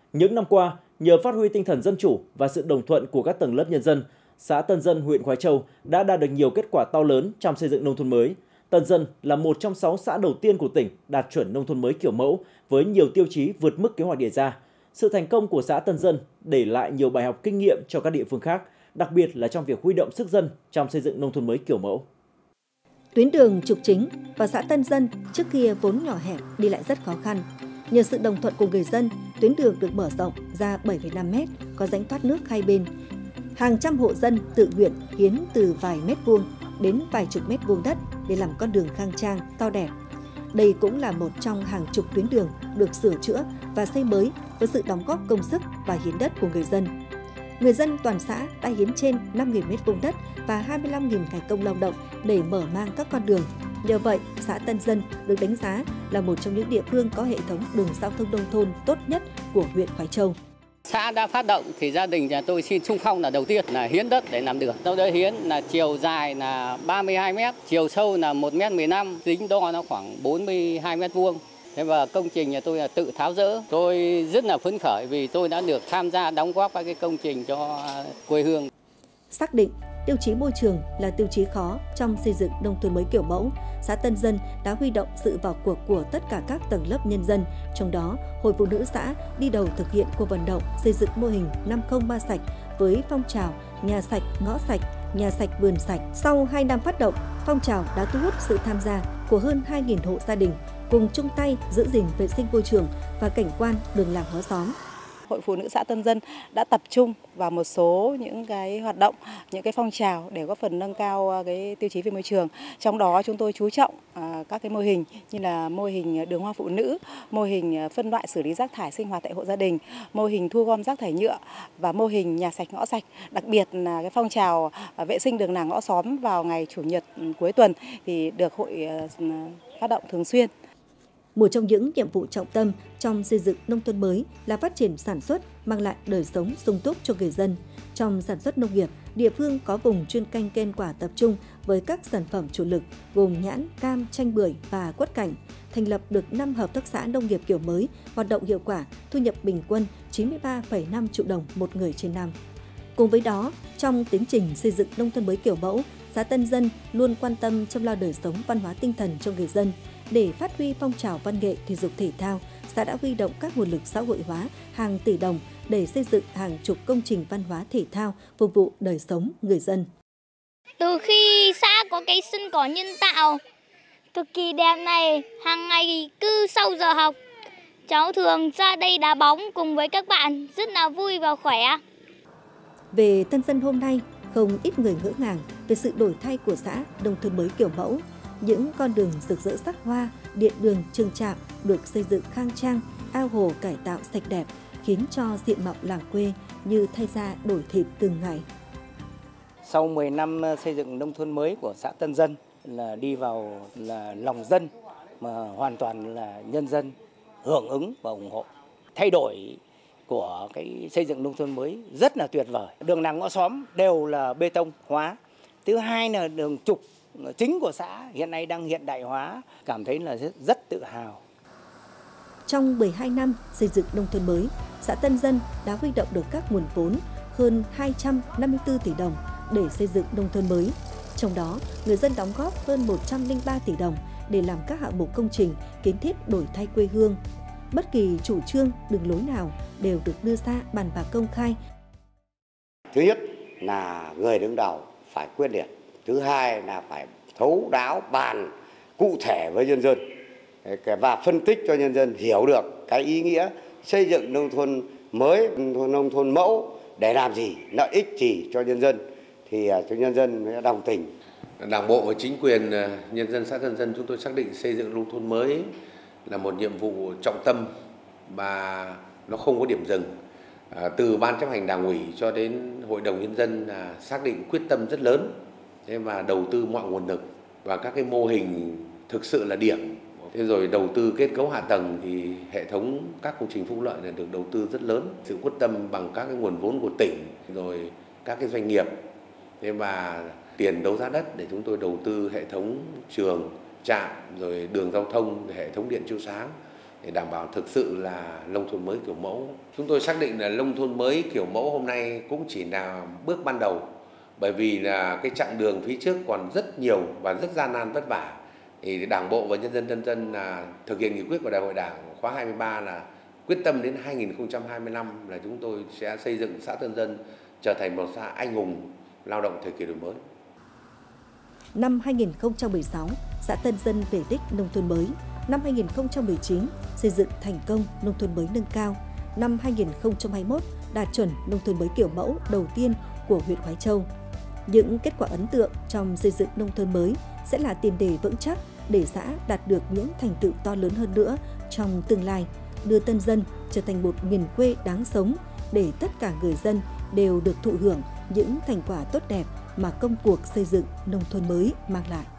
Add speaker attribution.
Speaker 1: Những năm qua, nhờ phát huy tinh thần dân chủ và sự đồng thuận của các tầng lớp nhân dân, xã Tân Dân, huyện Khoái Châu đã đạt được nhiều kết quả to lớn trong xây dựng nông thôn mới. Tân Dân là một trong 6 xã đầu tiên của tỉnh đạt chuẩn nông thôn mới kiểu mẫu với nhiều tiêu chí vượt mức kế hoạch đề ra. Sự thành công của xã Tân Dân để lại nhiều bài học kinh nghiệm cho các địa phương khác, đặc biệt là trong việc huy động sức dân trong xây dựng nông thôn mới kiểu mẫu.
Speaker 2: Tuyến đường trục chính vào xã Tân Dân trước kia vốn nhỏ hẹp, đi lại rất khó khăn. Nhờ sự đồng thuận của người dân, tuyến đường được mở rộng ra 7,5 mét, có rãnh thoát nước hai bên. Hàng trăm hộ dân tự nguyện hiến từ vài mét vuông đến vài chục mét vuông đất để làm con đường khang trang, to đẹp. Đây cũng là một trong hàng chục tuyến đường được sửa chữa và xây mới với sự đóng góp công sức và hiến đất của người dân. Người dân toàn xã đã hiến trên 5.000 mét vuông đất và 25.000 ngày công lao động để mở mang các con đường. Nhờ vậy, xã Tân Dân được đánh giá là một trong những địa phương có hệ thống đường giao thông nông thôn tốt nhất của huyện Khoái Châu.
Speaker 3: Xã đã phát động thì gia đình nhà tôi xin xung phong là đầu tiên là hiến đất để làm đường. Tôi đã hiến là chiều dài là 32 mét, chiều sâu là 1,15 m, tính đo nó khoảng 42 mét vuông. Thế và công trình nhà tôi là tự tháo dỡ. Tôi rất là phấn khởi vì tôi đã được tham gia đóng góp các cái công trình cho quê hương.
Speaker 2: Xác định tiêu chí môi trường là tiêu chí khó trong xây dựng nông thôn mới kiểu mẫu, xã Tân Dân đã huy động sự vào cuộc của tất cả các tầng lớp nhân dân, trong đó Hội Phụ nữ xã đi đầu thực hiện cuộc vận động xây dựng mô hình 503 sạch với phong trào nhà sạch, ngõ sạch, nhà sạch, vườn sạch. Sau 2 năm phát động, phong trào đã thu hút sự tham gia của hơn 2.000 hộ gia đình cùng chung tay giữ gìn vệ sinh môi trường và cảnh quan đường làng ngõ xóm.
Speaker 4: Hội Phụ nữ xã Tân Dân đã tập trung vào một số những cái hoạt động, những cái phong trào để góp phần nâng cao cái tiêu chí về môi trường. Trong đó chúng tôi chú trọng các cái mô hình như là mô hình đường hoa phụ nữ, mô hình phân loại xử lý rác thải sinh hoạt tại hộ gia đình, mô hình thu gom rác thải nhựa và mô hình nhà sạch ngõ sạch. Đặc biệt là cái phong trào vệ sinh đường làng ngõ xóm vào ngày chủ nhật cuối tuần thì được hội phát động thường xuyên.
Speaker 2: Một trong những nhiệm vụ trọng tâm trong xây dựng nông thôn mới là phát triển sản xuất, mang lại đời sống sung túc cho người dân. Trong sản xuất nông nghiệp, địa phương có vùng chuyên canh cây quả tập trung với các sản phẩm chủ lực gồm nhãn, cam, chanh bưởi và quất cảnh. Thành lập được 5 hợp tác xã nông nghiệp kiểu mới, hoạt động hiệu quả, thu nhập bình quân 93,5 triệu đồng một người trên năm. Cùng với đó, trong tiến trình xây dựng nông thôn mới kiểu mẫu, xã Tân Dân luôn quan tâm chăm lo đời sống văn hóa tinh thần cho người dân. Để phát huy phong trào văn nghệ thể dục thể thao, xã đã huy động các nguồn lực xã hội hóa hàng tỷ đồng để xây dựng hàng chục công trình văn hóa thể thao phục vụ đời sống người dân.
Speaker 5: Từ khi xã có cái sân cỏ nhân tạo cực kỳ đẹp này, hàng ngày cứ sau giờ học, cháu thường ra đây đá bóng cùng với các bạn, rất là vui và khỏe.
Speaker 2: Về Tân Dân hôm nay, không ít người ngỡ ngàng về sự đổi thay của xã nông thôn mới kiểu mẫu. Những con đường rực rỡ sắc hoa, điện đường, trường trạm được xây dựng khang trang, ao hồ cải tạo sạch đẹp, khiến cho diện mạo làng quê như thay da đổi thịt từng ngày.
Speaker 6: Sau 10 năm xây dựng nông thôn mới của xã Tân Dân là đi vào là lòng dân mà hoàn toàn là nhân dân hưởng ứng và ủng hộ. Thay đổi của cái xây dựng nông thôn mới rất là tuyệt vời. Đường làng ngõ xóm đều là bê tông hóa. Thứ hai là đường trục chính của xã hiện nay đang hiện đại hóa, cảm thấy là rất tự hào.
Speaker 2: Trong 12 năm xây dựng nông thôn mới, xã Tân Dân đã huy động được các nguồn vốn hơn 254 tỷ đồng để xây dựng nông thôn mới. Trong đó, người dân đóng góp hơn 103 tỷ đồng để làm các hạng mục công trình kiến thiết đổi thay quê hương. Bất kỳ chủ trương, đường lối nào đều được đưa ra bàn bạc công khai.
Speaker 7: Thứ nhất là người đứng đầu phải quyết liệt. Thứ hai là phải thấu đáo bàn cụ thể với nhân dân và phân tích cho nhân dân hiểu được cái ý nghĩa xây dựng nông thôn mới, nông thôn mẫu để làm gì, lợi ích gì cho nhân dân thì cho nhân dân đồng tình.
Speaker 8: Đảng bộ và chính quyền nhân dân xã Tân Dân chúng tôi xác định xây dựng nông thôn mới là một nhiệm vụ trọng tâm và nó không có điểm dừng. Từ ban chấp hành đảng ủy cho đến hội đồng nhân dân là xác định quyết tâm rất lớn và đầu tư mọi nguồn lực và các cái mô hình thực sự là điểm. Thế rồi đầu tư kết cấu hạ tầng thì hệ thống các công trình phúc lợi là được đầu tư rất lớn, sự quyết tâm bằng các cái nguồn vốn của tỉnh rồi các cái doanh nghiệp. Thế và tiền đấu giá đất để chúng tôi đầu tư hệ thống trường, trạm rồi đường giao thông, hệ thống điện chiếu sáng để đảm bảo thực sự là nông thôn mới kiểu mẫu. Chúng tôi xác định là nông thôn mới kiểu mẫu hôm nay cũng chỉ là bước ban đầu, bởi vì là cái chặng đường phía trước còn rất nhiều và rất gian nan vất vả. Thì Đảng bộ và nhân dân là thực hiện nghị quyết của Đại hội Đảng khóa 23 là quyết tâm đến 2025 là chúng tôi sẽ xây dựng xã Tân Dân trở thành một xã anh hùng lao động thời kỳ đổi mới.
Speaker 2: Năm 2016, xã Tân Dân về đích nông thôn mới. Năm 2019, xây dựng thành công nông thôn mới nâng cao. Năm 2021, đạt chuẩn nông thôn mới kiểu mẫu đầu tiên của huyện Khoái Châu. Những kết quả ấn tượng trong xây dựng nông thôn mới sẽ là tiền đề vững chắc để xã đạt được những thành tựu to lớn hơn nữa trong tương lai, đưa Tân Dân trở thành một miền quê đáng sống để tất cả người dân đều được thụ hưởng những thành quả tốt đẹp mà công cuộc xây dựng nông thôn mới mang lại.